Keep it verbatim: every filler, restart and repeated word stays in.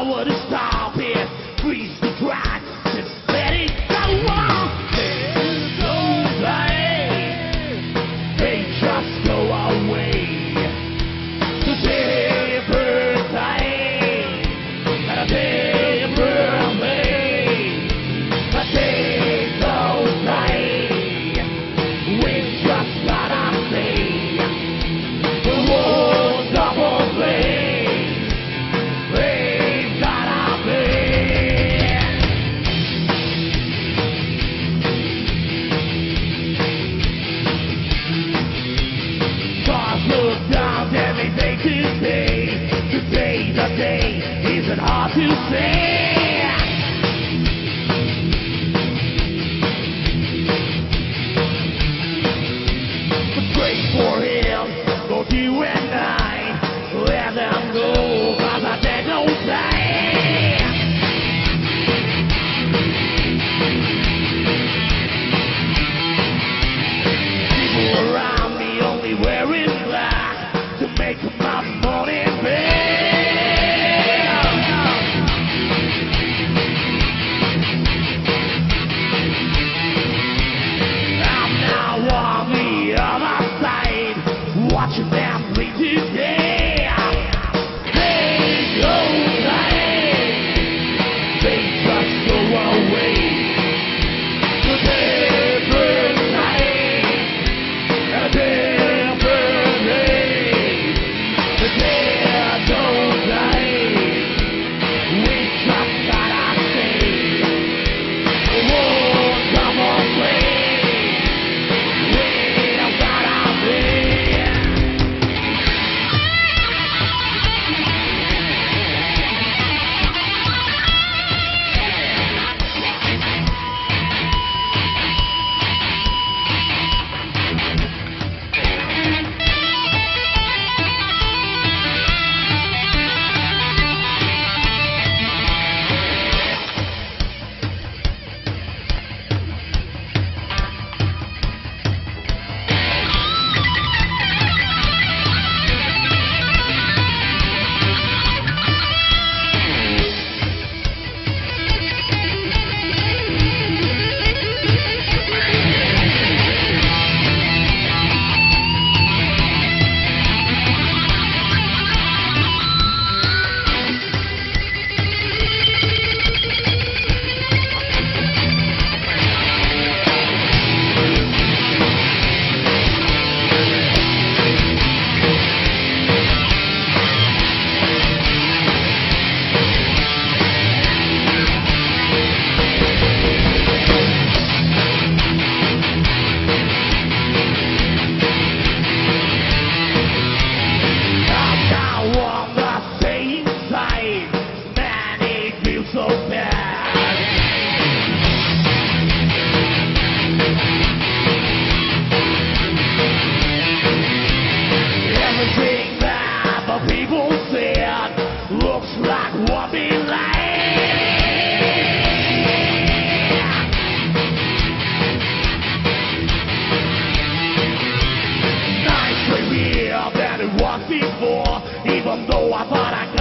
would stop it, freeze the track, just let it go on. There's no way, they just go away. To say birthday, and a day birthday, a day goes by. We just gotta say, the world double play. We gotta play. Stars look down every day today. Today, the day isn't hard to say. But pray for him, both you and I. Let them go, cause I they don't die. People around me only wearing black to make my morning feel. I'm now on the other side, watching them bleed today. They don't die, they just go away. To different night, a different day. The day don't die, we just gotta say, oh, come on, play. We don't gotta play. So bad. Everything that the people said looks like what we like. Nice to hear that it was before, even though I thought I